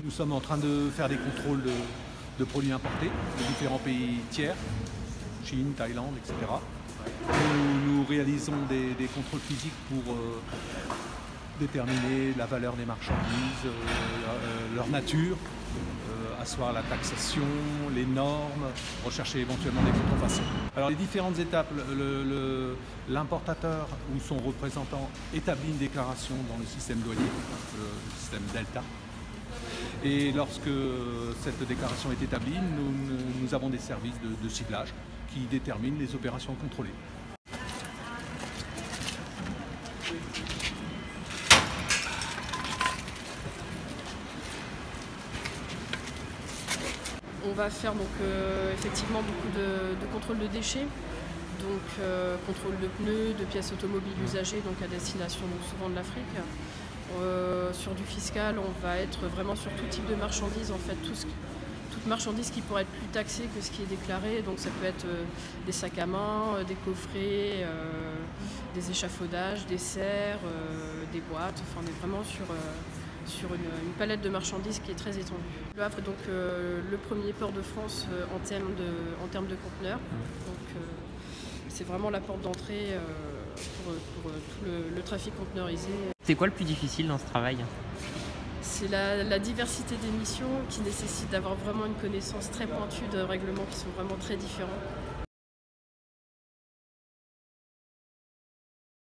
Nous sommes en train de faire des contrôles de produits importés de différents pays tiers, Chine, Thaïlande, etc. Nous réalisons des contrôles physiques pour déterminer la valeur des marchandises, leur nature, asseoir la taxation, les normes, rechercher éventuellement des contrefaçons. Alors les différentes étapes, l'importateur ou son représentant établit une déclaration dans le système douanier, le système Delta. Et lorsque cette déclaration est établie, nous avons des services de ciblage qui déterminent les opérations contrôlées. On va faire donc effectivement beaucoup de contrôle de déchets, donc contrôle de pneus, de pièces automobiles usagées, donc à destination donc souvent de l'Afrique. Sur du fiscal, on va être vraiment sur tout type de marchandises, en fait, toute marchandise qui pourrait être plus taxée que ce qui est déclaré. Donc ça peut être des sacs à main, des coffrets, des échafaudages, des serres, des boîtes. Enfin, on est vraiment sur une palette de marchandises qui est très étendue. Le Havre est donc le premier port de France en termes de conteneurs. Donc c'est vraiment la porte d'entrée pour tout le trafic conteneurisé. C'est quoi le plus difficile dans ce travail? C'est la diversité des missions qui nécessite d'avoir vraiment une connaissance très pointue de règlements qui sont vraiment très différents.